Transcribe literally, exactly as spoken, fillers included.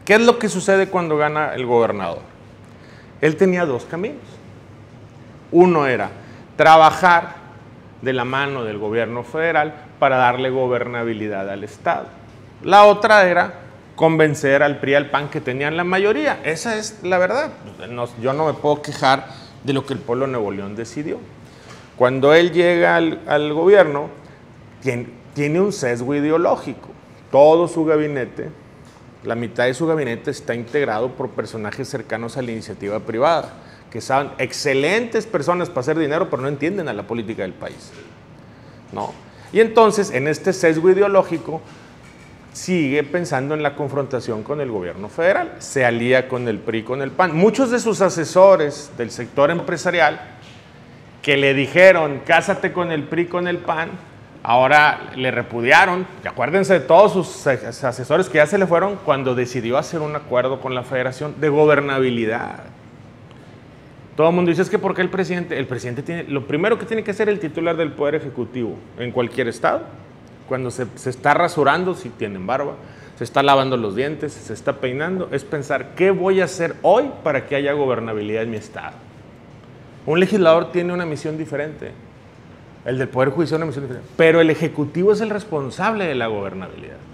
¿Qué es lo que sucede cuando gana el gobernador? Él tenía dos caminos. Uno era trabajar de la mano del gobierno federal para darle gobernabilidad al Estado. La otra era convencer al P R I y al P A N que tenían la mayoría. Esa es la verdad. No, yo no me puedo quejar de lo que el pueblo de Nuevo León decidió. Cuando él llega al, al gobierno, tiene, tiene un sesgo ideológico. Todo su gabinete, la mitad de su gabinete está integrado por personajes cercanos a la iniciativa privada, que son excelentes personas para hacer dinero, pero no entienden a la política del país, ¿no? Y entonces, en este sesgo ideológico, sigue pensando en la confrontación con el gobierno federal, se alía con el P R I, con el P A N. Muchos de sus asesores del sector empresarial que le dijeron, cásate con el P R I, con el P A N, ahora le repudiaron. Y acuérdense de todos sus asesores que ya se le fueron cuando decidió hacer un acuerdo con la federación de gobernabilidad. Todo el mundo dice, es que ¿por qué el presidente? El presidente tiene, lo primero que tiene que hacer el titular del Poder Ejecutivo en cualquier estado, cuando se, se está rasurando, si tienen barba, se está lavando los dientes, se está peinando, es pensar, ¿qué voy a hacer hoy para que haya gobernabilidad en mi estado? Un legislador tiene una misión diferente, el del Poder Judicial una misión diferente, pero el Ejecutivo es el responsable de la gobernabilidad.